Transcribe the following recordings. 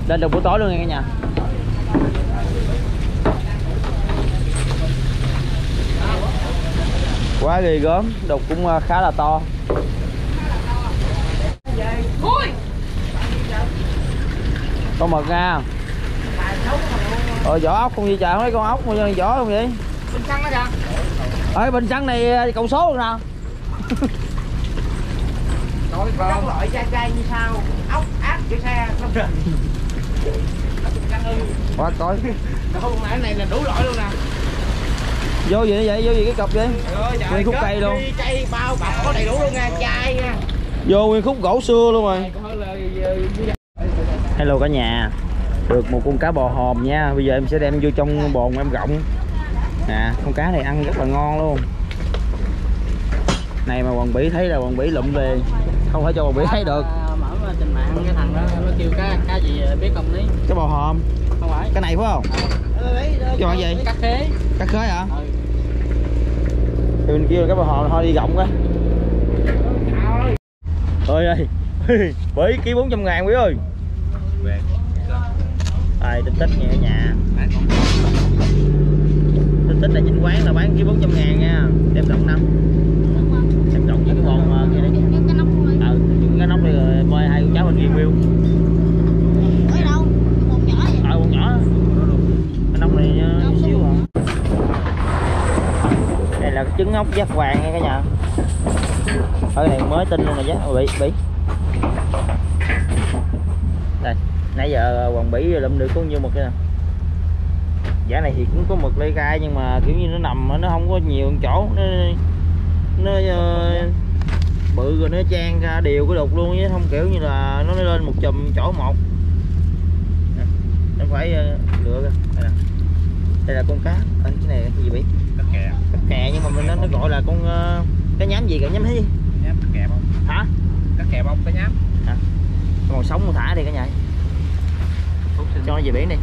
Lên được buổi tối luôn nha cả nhà. Quá ghê gớm, đục cũng khá là to. Con mực nha. Vỏ ốc không gì trời, không thấy con ốc mà vỏ không vậy? Bình xăng đó kìa. Ơi bình xăng này cộng số luôn nào. Rồi các loại chai như sao, ốc, áp, chữ xe, không rình. Quá coi. Không, cái này là đủ loại luôn nè. Vô gì vậy? Vô gì cái cọc vậy? Nguyên khúc cây luôn. Cây bao bọc có đầy đủ luôn nha, chai nha. Vô nguyên khúc gỗ xưa luôn rồi. Hello cả nhà. Được một con cá bò hòm nha. Bây giờ em sẽ đem vô trong bồn em gọng. Nè, con cá này ăn rất là ngon luôn. Này mà Hoàng Bỉ thấy là Hoàng Bỉ lụm về. Không phải cho Hoàng Bỉ thấy được. Mở trên mạng cái thằng đó nó kêu cá gì biết không đấy? Cái bò hòm. Không phải. Cái này phải không? Cho bạn gì? Cá khế. Cá khế hả? Thì mình kêu cái bò hòm thôi đi gọng á. Ơi ơi. Bỉ ký 400.000 Bỉ ơi. Tích tích nha cả nhà. Tích là chính quán là bán ký 400.000 nha. Đem rộng năm. Đem rộng với cái bồn kia đấy. Cái nóc đây rồi mời hai con cháu bên kia view. Ở đâu? Bồn nhỏ vậy? Bồn nhỏ. Cái nóc này xíu à. Đây là cái trứng ốc giác vàng nha cả nhà. Cái này mới tin luôn là giác bị. Đây, nãy giờ Hoàng Bỉ lụm được có nhiêu mực đây nè. Giá này thì cũng có mực lê gai nhưng mà kiểu như nó nằm nó không có nhiều chỗ, nó bự rồi nó trang ra đều cái đục luôn chứ không kiểu như là nó lên một chùm chỗ một. Nó phải lựa ra. Đây là con cá. Cái này cái gì bị? Cá kè. Cá kè nhưng mà mình nó gọi là con cá nhám gì, cá nhám gì? Nhám cá kè không? Hả? Cá kè bông, cá nhám. Hả? Còn sống mà thả đi cả nhà. Cho nó về biển đi.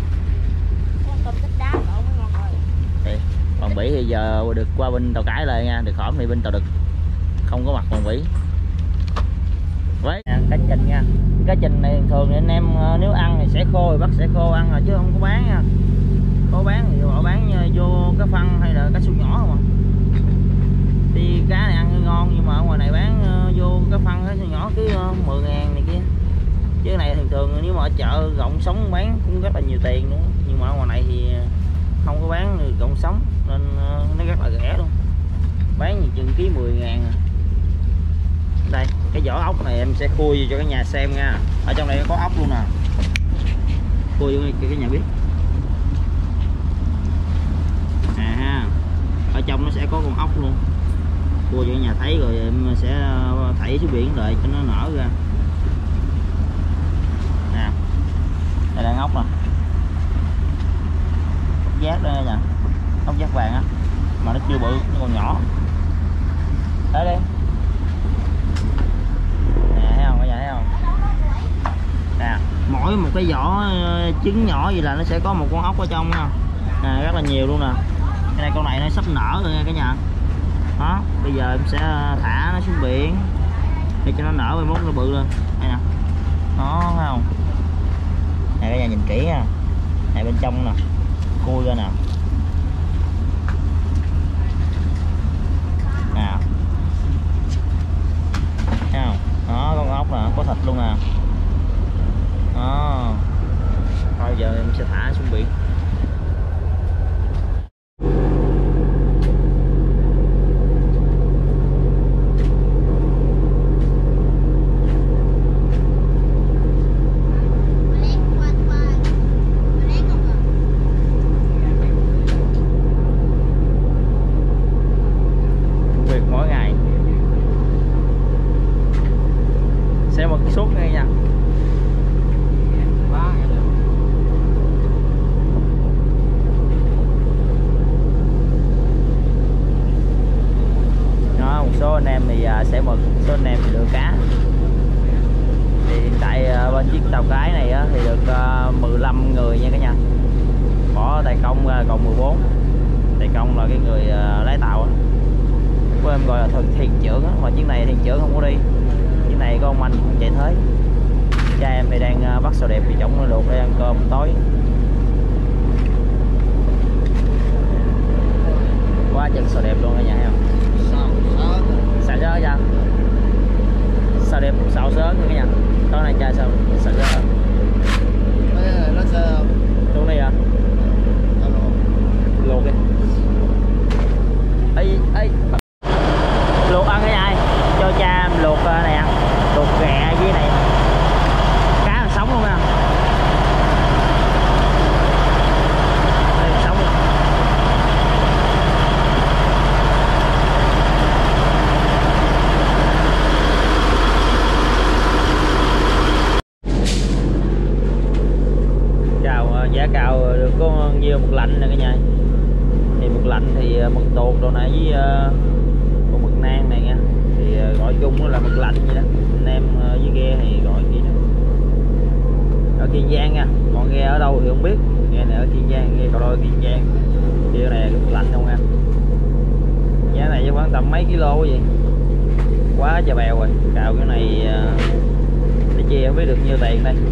Còn Bỉ thì giờ được qua bên tàu cái lại nha, được khỏi thì bên tàu đực không có mặt còn Bỉ. Với cá trình nha, cá trình này thường thì anh em nếu ăn thì sẽ khô thì bắt sẽ khô ăn rồi chứ không có bán nha. Có bán thì họ bán vô cá phân hay là cá sấu nhỏ không à. Thì cá này ăn ngon nhưng mà ở ngoài này bán vô cá phân cá sấu nhỏ cứ 10.000 này kia. Chứ cái này thường thường nếu mà ở chợ gọng sống bán cũng rất là nhiều tiền nữa, nhưng mà ở ngoài này thì không có bán gọng sống nên nó rất là rẻ luôn, bán gì chừng ký 10.000. Đây cái vỏ ốc này em sẽ khui vô cho cả nhà xem nha, ở trong này có ốc luôn nè, khui vô cho cả nhà biết. Ha, ở trong nó sẽ có con ốc luôn, khui cho cả nhà thấy rồi em sẽ thảy xuống biển đợi cho nó nở ra. Nè, đây là ốc nè, ốc giác đó nha, ốc giác vàng á, mà nó chưa bự, nó còn nhỏ. Tới đây. Nè thấy không, cả nhà thấy không? Nè, mỗi một cái vỏ trứng nhỏ gì là nó sẽ có một con ốc ở trong nha. Nè, rất là nhiều luôn nè. Cái này con này nó sắp nở rồi nha cả nhà. Đó, bây giờ em sẽ thả nó xuống biển để cho nó nở, mai mốt nó bự lên. Đây nè. Đó, thấy không? Nè cả nhà nhìn kỹ nha. Này bên trong nè, khui ra nè. Nè. Thấy không? Đó, con ốc nè, có thịt luôn nè. Đó. Thôi giờ em sẽ thả xuống biển. Anh em thì sẽ mực, số anh em thì lựa cá. Thì hiện tại bên chiếc tàu cái này thì được 15 người nha cả nhà. Bỏ tài công còn 14. Tài công là cái người lái tàu á. Của em gọi là thuyền trưởng á, mà chiếc này thuyền trưởng không có đi. Chiếc này có ông anh chạy thế. Cha em thì đang bắt sò đẹp thì chổng luộc để ăn cơm tối. Quá chừng sò đẹp luôn cả nhà thấy không? Xào sớ ra. Sò đẹp xào sớ nữa cả nhà. Tối nay cha sao xào sớ. Luôn đi à? Luộc đi. Ấy luộc ăn cái ai? Cho cha em luộc này ăn. Luộc ghẹ với này. Cá là sống luôn nha. Đây sống luôn. Giá cao được có nhiêu mực lạnh nè cả nhà. Thì mực lạnh thì mực tuột đồ này với con mực nang này nha. Thì gọi chung đó là mực lạnh vậy đó. Anh em với ghe thì gọi gì đó. Ở Kiên Giang nha. Còn ghe ở đâu thì không biết. Ghe này ở Kiên Giang, ghe Cò Đôi Kiên Giang. Kia này mực lạnh không nha. Giá này khoảng tầm mấy kilo cái gì. Quá trời bèo rồi. Cào cái này để chia không biết được nhiêu tiền đây.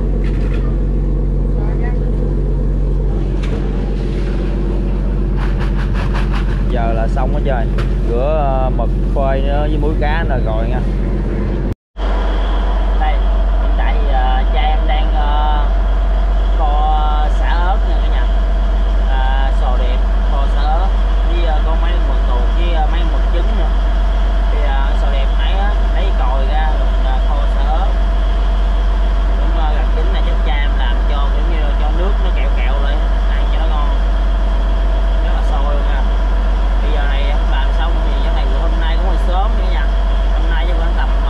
Giờ là xong hết trời, rửa mực phơi với muối cá là rồi nha. Đây hiện tại cha em đang kho xả ớt nha cả nhà. Sò đẹp, kho xả ớt với có mấy mực tuột với mấy mực trứng nữa. Thì sò đẹp nãy lấy còi ra rồi kho xả ớt. Cũng gần chính này chắc cha em làm cho kiểu như cho nước nó kẹo kẹo lên ăn cho nó ngon, rất là sôi luôn nha. Bây giờ này làm xong thì chắc này hôm nay cũng hơi sớm nữa nha. Hôm nay chắc khoảng tầm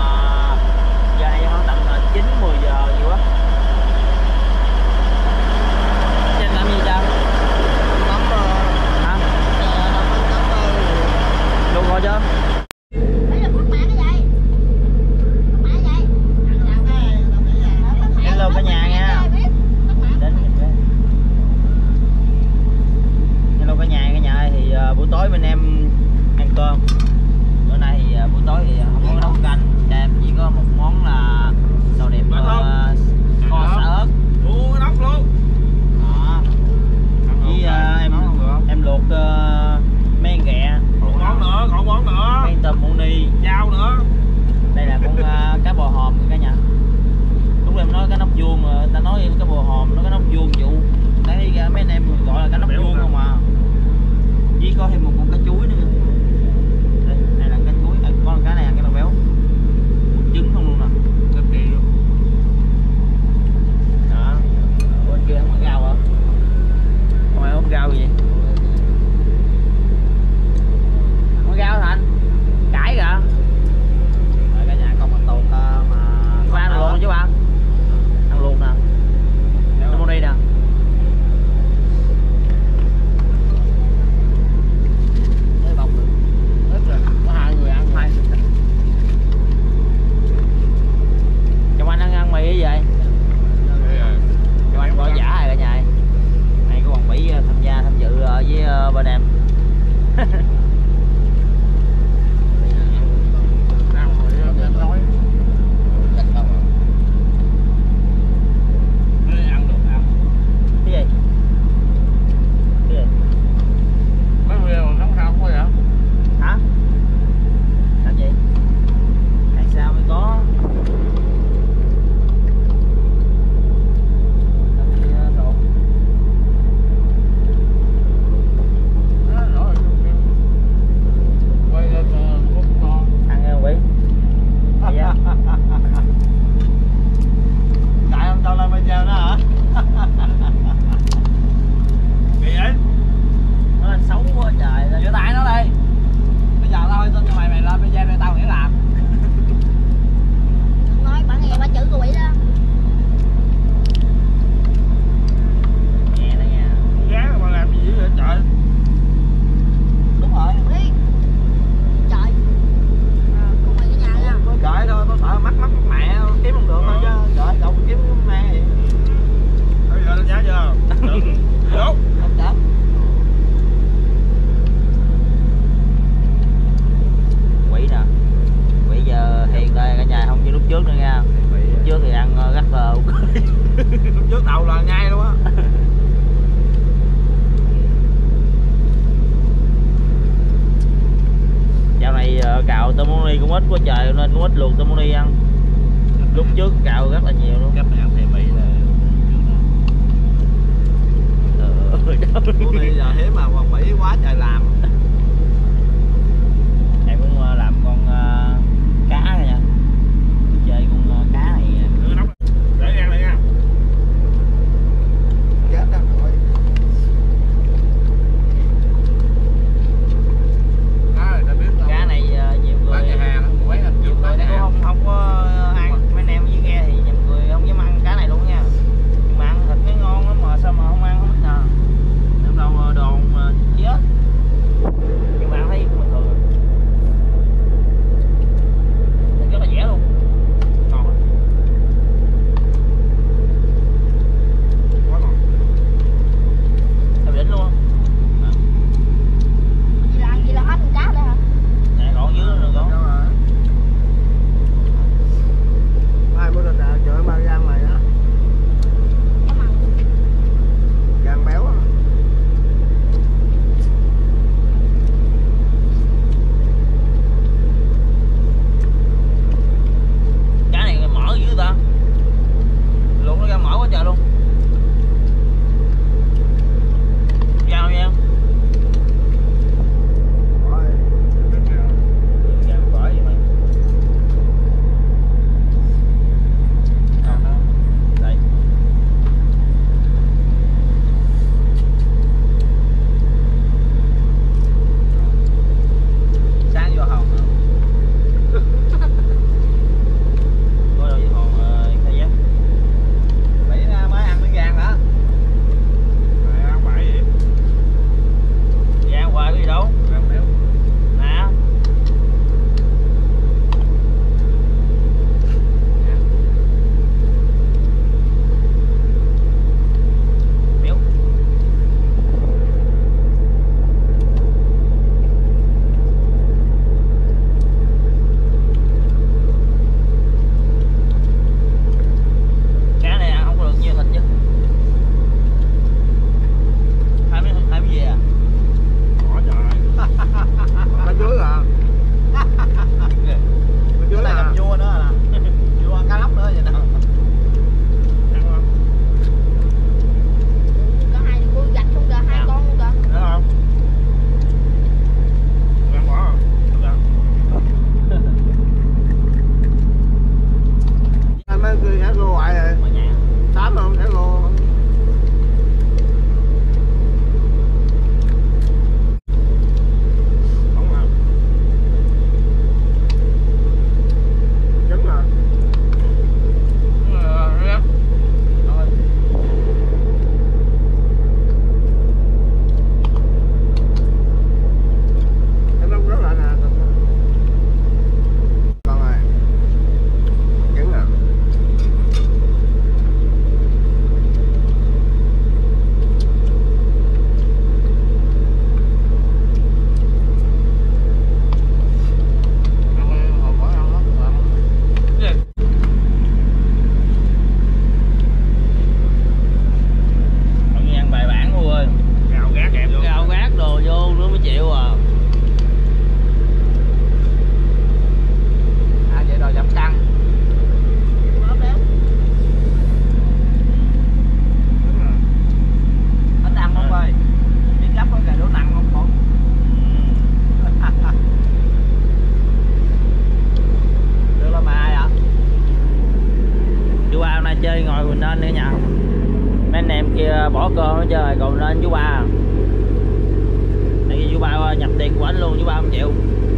chơi ngồi mình lên nữa nha. Mấy anh em kia bỏ cơm hết chơi còn lên chú ba. Tại vì chú ba nhập tiền của anh luôn, chú ba không chịu.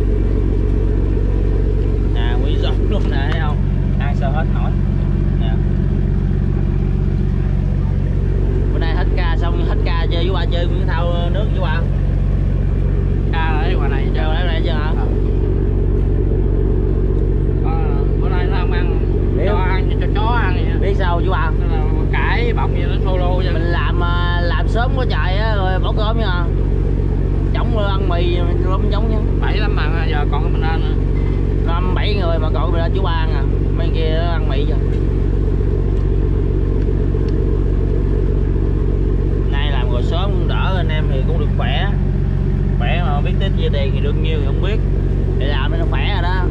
Nè nguyên giống luôn nè, thấy không? Ăn sao hết nổi. Nè. Bữa nay hết ca xong hết ca chơi chú ba chơi nguyên thao nước chú ba. Ca ở ngoài này Chơi ở đây chưa hả? Bữa nay nó không ăn. Cho ăn cho chó ăn vậy. Biết sao chú ba? Nên là cải bọng gì nó solo vậy. Mình làm sớm quá trời á rồi bỏ cơm nha. Giống ăn mì không giống nhau. 7-8 mà giờ còn mình ăn nữa. 5-7 người mà còn mình lên chú ba ăn à. Mấy kia ăn mì rồi. Nay làm rồi sớm cũng đỡ, anh em thì cũng được khỏe. Khỏe mà biết tới chia tiền thì được nhiêu thì không biết. Để làm nó khỏe rồi đó.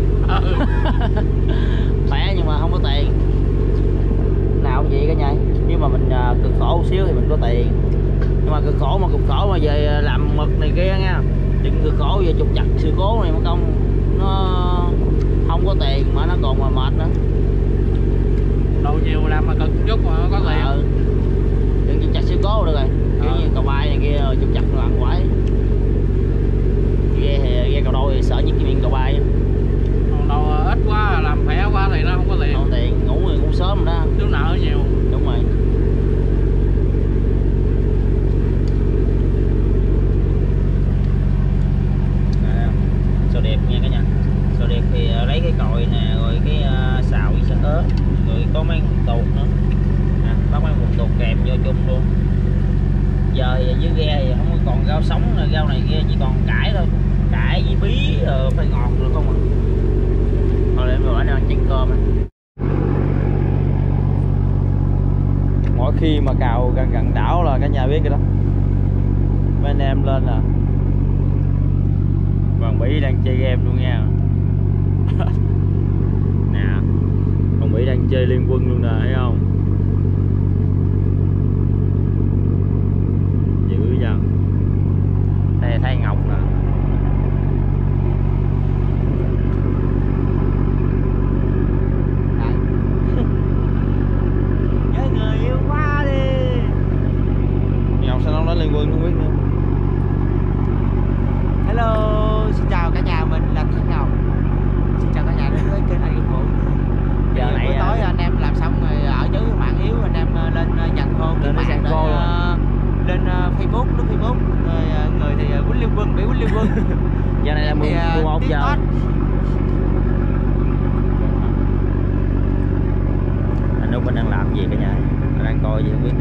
Khỏe nhưng mà không có tiền. Nào cũng vậy cả nhà. Nhưng mà mình cực khổ một xíu thì mình có tiền. Nhưng mà cực khổ mà về làm mực này kia nha. Đừng cực khổ về trục chặt sự cố này mà công nó không có tiền mà nó còn mà mệt nữa. Đâu nhiều làm mà cực chút mà có tiền. Đừng trục chặt sự cố được rồi. Kiểu như cầu bay này kia trục chặt là ăn quái. Ghe cầu đôi thì sợ nhất cái miệng cầu bay. Còn đâu ít quá làm khỏe quá thì nó không có tiền. Không tiền, ngủ người cũng sớm rồi đó. Thiếu nợ nhiều. Đúng rồi. Sò đẹp nha cả nhà. Sò đẹp thì lấy cái còi nè, rồi cái xào với sả ớt, rồi có mấy con tuột nữa. Bắt mấy con tuột kèm vô chung luôn. Giờ thì dưới ghe thì không còn rau sống, rau này kia chỉ còn cải thôi. Cải với bí phải ngọt được không ạ? Thôi để rồi anh ăn chén cơm này. Mỗi khi mà cào gần đảo là cả nhà biết cái đó. Mấy anh em lên là Còn Bỉ đang chơi game luôn nha. Nè, Còn Bỉ đang chơi Liên Quân luôn nè, thấy không? Dữ dằn. Đây thấy Ngọc nè. Nhớ người yêu quá đi. Ngọc sao nó nói Liên Quân không biết nữa. Hello, xin chào cả nhà, mình là Thanh Ngọc. Xin chào cả nhà đến với kênh Anh Nghiệp Vụ. Giờ này buổi tối anh em làm xong rồi ở dưới mạng yếu anh em lên dàn khô lên dàn khô lên Facebook, lướt Facebook rồi người thì quýnh Liên Quân, bị quýnh Liên Quân. Giờ này là 11 giờ. Anh Úc anh đang làm gì cả nhà? Anh đang coi gì không biết nữa.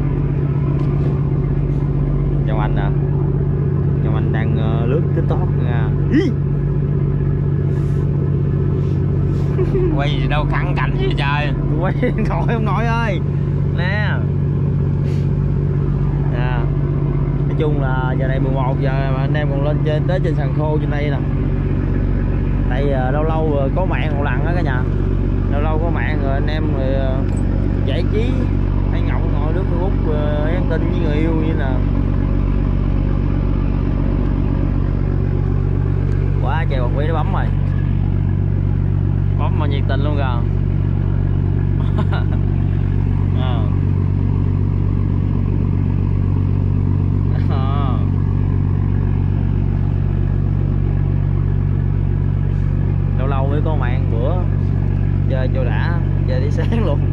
Chồng anh nè. Chồng anh đang lướt TikTok nha. Quay gì đâu căng cảnh gì trời. Quay điện thoại ông nội ơi. Nè. Nói chung là giờ này 11 giờ mà anh em còn lên tới trên sàn khô trên đây nè. Tại lâu lâu có mạng một lần đó cả nhà. Lâu lâu có mạng rồi anh em rồi giải trí hay ngọng ngồi lướt Facebook nhắn tin với người yêu như nè. Quá trời Còn Bỉ nó bấm rồi. Bấm mà nhiệt tình luôn kìa. Lâu lâu mới có mạng bữa chơi cho đã, chơi đi sáng luôn.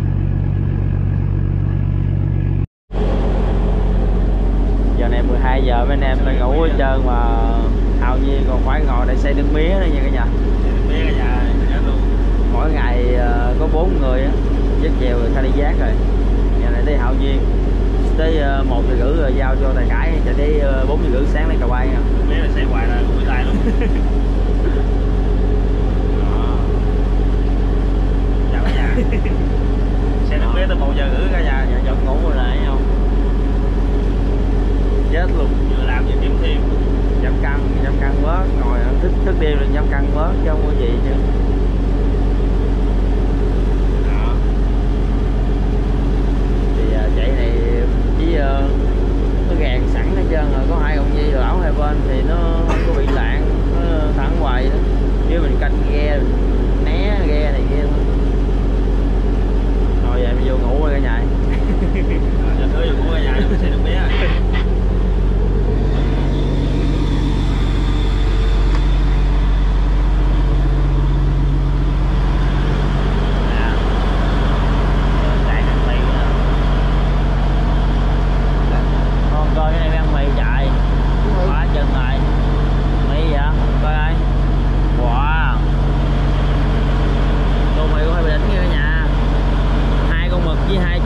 Giờ này 12 giờ mấy anh em đang ngủ hết trơn mà hầu như còn phải ngồi để xây nước mía nữa nha cả nhà. Mía cả nhà luôn. Mỗi ngày có 4 người á, dứt chèo rồi khai đi giác rồi. Giờ này tới Hạo Nhiên tới 1 giờ rưỡi rồi giao cho Tài Cải cho tới 4 giờ rưỡi sáng lấy cà bay nha. Mía này xây hoài là buổi tay luôn. Chào cả nhà. Xe nước mía tới 1 giờ rưỡi cả nhà, Giờ chọn ngủ rồi lại không? Chết luôn. Vừa làm vừa kiếm thêm. Giảm cân bớt, ngồi thức đêm rồi giảm cân bớt chứ không có gì chứ. Đó. Thì chạy này chỉ nó gàn sẵn hết trơn rồi, có 2 con dây lão hai bên thì nó không có bị lạng, nó thẳng hoài đó. Chứ mình canh ghe, né ghe này kia thôi. Rồi vậy mình vô ngồi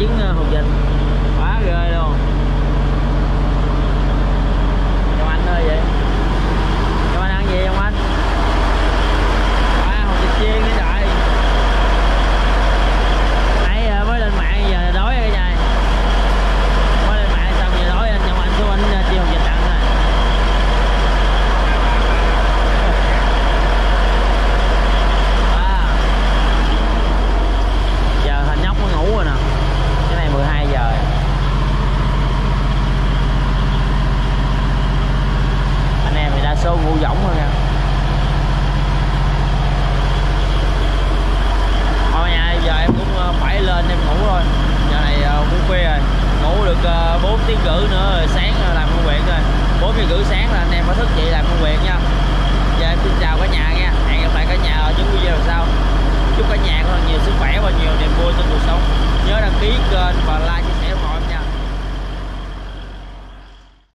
trứng hột vịt quá ghê luôn. Chồng Anh ơi vậy, chồng Anh ăn gì không anh? Quá hột vịt chiên nữa trời. Nãy giờ mới lên mạng giờ đói rồi cả nhà. Mới lên mạng xong giờ đói anh chồng Anh xuống anh chiên hột vịt ăn rồi. Giờ thằng nhóc mới ngủ rồi nè, cái này 12 giờ. Anh em thì đa số ngủ võng thôi nha. Thôi nha, giờ em cũng phải lên em ngủ thôi. Giờ này cũng khuya rồi, ngủ được 4 tiếng rưỡi nữa rồi sáng làm công việc rồi. 4 giờ rưỡi sáng là anh em phải thức dậy làm công việc nha. Giờ em xin chào cả nhà nha, hẹn gặp lại cả nhà ở những video lần sau. Chúc cả nhà có nhiều sức khỏe và nhiều niềm vui trong cuộc sống. Nhớ đăng ký kênh